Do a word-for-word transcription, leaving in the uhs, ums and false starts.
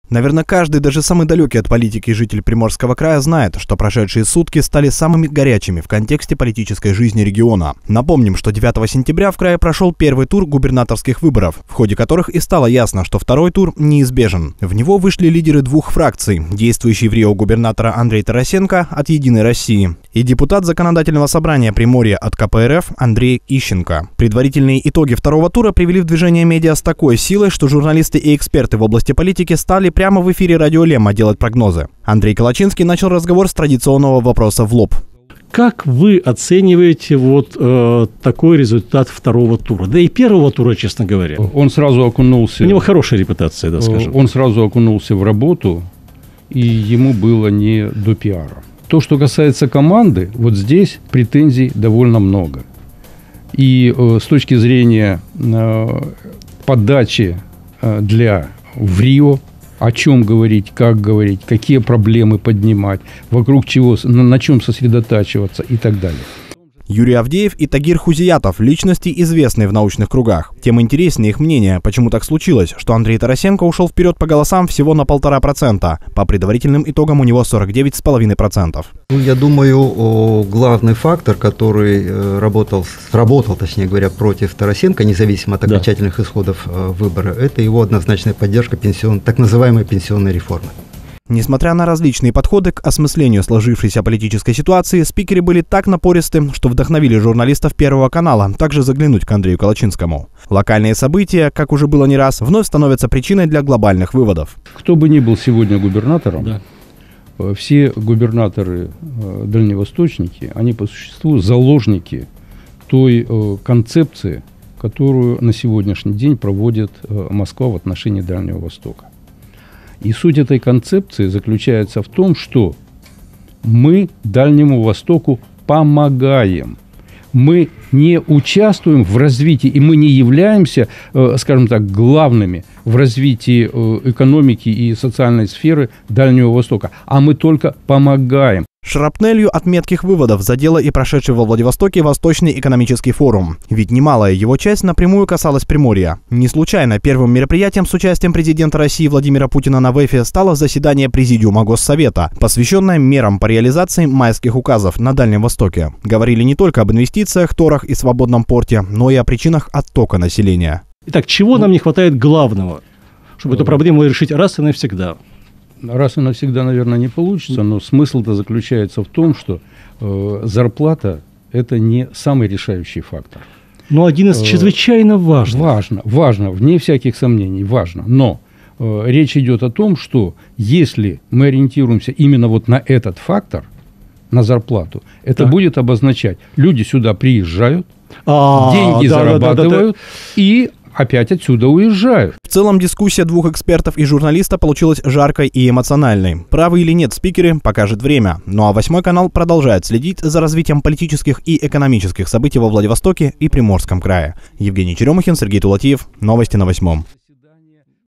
Наверное, каждый, даже самый далекий от политики житель Приморского края знает, что прошедшие сутки стали самыми горячими в контексте политической жизни региона. Напомним, что девятого сентября в крае прошел первый тур губернаторских выборов, в ходе которых и стало ясно, что второй тур неизбежен. В него вышли лидеры двух фракций, действующий в Рио губернатора Андрей Тарасенко от «Единой России» и депутат Законодательного собрания Приморья от ка пэ эр эф Андрей Ищенко. Предварительные итоги второго тура привели в движение медиа с такой силой, что журналисты и эксперты в области политики стали прямо в эфире радио Лемма делать прогнозы. Андрей Калачинский начал разговор с традиционного вопроса в лоб. Как вы оцениваете вот э, такой результат второго тура? Да и первого тура, честно говоря. Он сразу окунулся... У него хорошая репутация, да, скажем. Он сразу окунулся в работу, и ему было не до пиара. То, что касается команды, вот здесь претензий довольно много. И э, с точки зрения э, подачи э, для в Рио, о чем говорить, как говорить, какие проблемы поднимать, вокруг чего, на, на чем сосредотачиваться и так далее. Юрий Авдеев и Тагир Хузиятов – личности, известные в научных кругах. Тем интереснее их мнение, почему так случилось, что Андрей Тарасенко ушел вперед по голосам всего на полтора процента. По предварительным итогам у него сорок девять целых пять десятых процента. Ну, я думаю, главный фактор, который работал, сработал, точнее говоря, против Тарасенко, независимо от окончательных да. исходов выбора, это его однозначная поддержка пенсион, так называемой пенсионной реформы. Несмотря на различные подходы к осмыслению сложившейся политической ситуации, спикеры были так напористы, что вдохновили журналистов Первого канала также заглянуть к Андрею Калачинскому. Локальные события, как уже было не раз, вновь становятся причиной для глобальных выводов. Кто бы ни был сегодня губернатором, да. все губернаторы дальневосточники, они по существу заложники той концепции, которую на сегодняшний день проводит Москва в отношении Дальнего Востока. И суть этой концепции заключается в том, что мы Дальнему Востоку помогаем. Мы не участвуем в развитии, и мы не являемся, скажем так, главными в развитии экономики и социальной сферы Дальнего Востока, а мы только помогаем. Шрапнелью от метких выводов задело и прошедший во Владивостоке Восточный экономический форум. Ведь немалая его часть напрямую касалась Приморья. Не случайно первым мероприятием с участием президента России Владимира Путина на ВЭФе стало заседание Президиума Госсовета, посвященное мерам по реализации майских указов на Дальнем Востоке. Говорили не только об инвестициях, торах и свободном порте, но и о причинах оттока населения. Итак, чего нам не хватает главного, чтобы эту проблему решить раз и навсегда? Раз и навсегда, наверное, не получится, но смысл-то заключается в том, что э, зарплата – это не самый решающий фактор. Но один из чрезвычайно важных. Важно, важно, вне всяких сомнений, важно. Но э, речь идет о том, что если мы ориентируемся именно вот на этот фактор, на зарплату, это так. будет обозначать, люди сюда приезжают, А-а-а, деньги да, зарабатывают да, да, да, да. и опять отсюда уезжают. В целом дискуссия двух экспертов и журналиста получилась жаркой и эмоциональной. Правы или нет спикеры, покажет время. Ну а Восьмой канал продолжает следить за развитием политических и экономических событий во Владивостоке и Приморском крае. Евгений Черемухин, Сергей Тулатиев. Новости на Восьмом.